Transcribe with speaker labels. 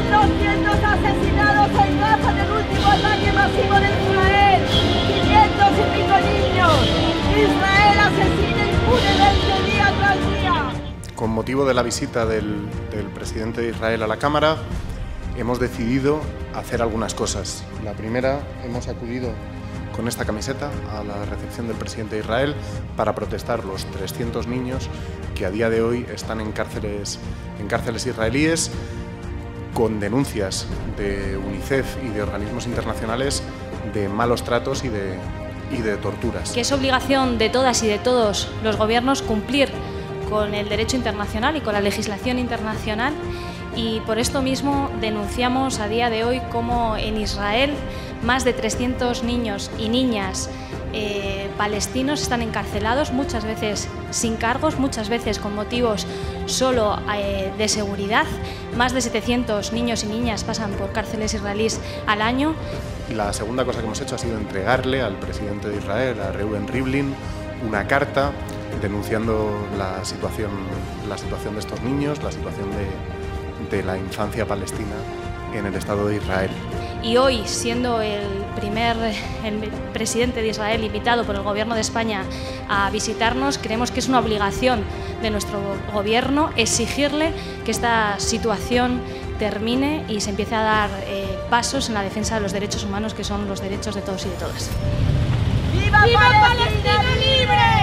Speaker 1: 1.200 asesinados en Gaza en el último ataque masivo de Israel. 500 y pico niños. Israel asesina impunemente día tras día.
Speaker 2: Con motivo de la visita del presidente de Israel a la Cámara, hemos decidido hacer algunas cosas. La primera, hemos acudido con esta camiseta a la recepción del presidente de Israel para protestar los 300 niños que a día de hoy están en cárceles israelíes con denuncias de UNICEF y de organismos internacionales de malos tratos y de torturas.
Speaker 3: Que es obligación de todas y de todos los gobiernos cumplir con el derecho internacional y con la legislación internacional, y por esto mismo denunciamos a día de hoy cómo en Israel más de 300 niños y niñas palestinos están encarcelados, muchas veces sin cargos, muchas veces con motivos solo de seguridad. Más de 700 niños y niñas pasan por cárceles israelíes al año.
Speaker 2: La segunda cosa que hemos hecho ha sido entregarle al presidente de Israel, a Reuven Rivlin, una carta denunciando la situación de estos niños, la situación de la infancia palestina en el Estado de Israel.
Speaker 3: Y hoy, siendo el presidente de Israel invitado por el Gobierno de España a visitarnos, creemos que es una obligación de nuestro Gobierno exigirle que esta situación termine y se empiece a dar pasos en la defensa de los derechos humanos, que son los derechos de todos y de todas.
Speaker 1: ¡Viva Palestina libre!